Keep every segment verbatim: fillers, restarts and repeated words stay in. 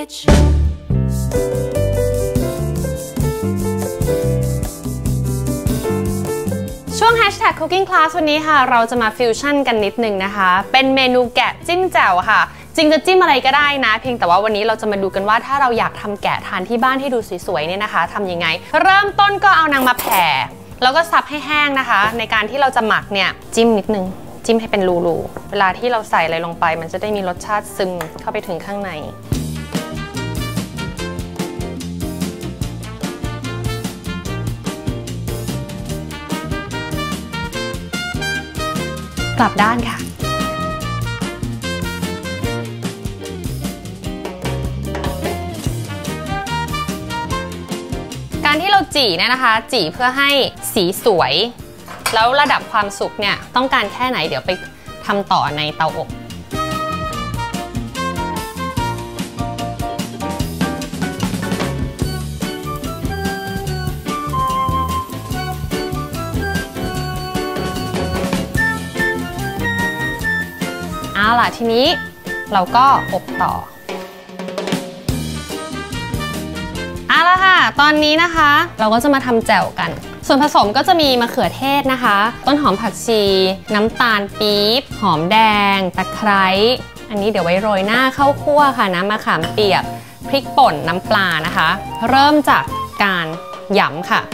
sandwichช่วง แฮชแท็ก คุกกิ้งคลาส วันนี้ค่ะเราจะมาฟิวชั่นกันนิดนึงนะคะเป็นเมนูแกะจิ้มแจ่วค่ะจริงจะจิ้มอะไรก็ได้นะเพียงแต่ว่าวันนี้เราจะมาดูกันว่าถ้าเราอยากทำแกะทานที่บ้านให้ดูสวยๆเนี่ยนะคะทำยังไงเริ่มต้นก็เอานางมาแผ่แล้วก็ซับให้แห้งนะคะในการที่เราจะหมักเนี่ยจิ้มนิดนึงจิ้มให้เป็นรูๆเวลาที่เราใส่อะไรลงไปมันจะได้มีรสชาติซึมเข้าไปถึงข้างในกลับด้านค่ะการที่เราจี่เนี่ยนะคะจี่เพื่อให้สีสวยแล้วระดับความสุกเนี่ยต้องการแค่ไหนเดี๋ยวไปทำต่อในเตาอบเอาล่ะทีนี้เราก็อบต่อเอาละค่ะตอนนี้นะคะเราก็จะมาทำแจ่วกันส่วนผสมก็จะมีมะเขือเทศนะคะต้นหอมผักชีน้ำตาลปี๊บหอมแดงตะไคร้อันนี้เดี๋ยวไว้โรยหน้าข้าวคั่วค่ะน้ำมะขามเปียกพริกป่นน้ำปลานะคะเริ่มจากการหยำค่ะ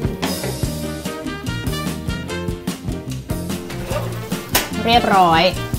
เรียบร้อย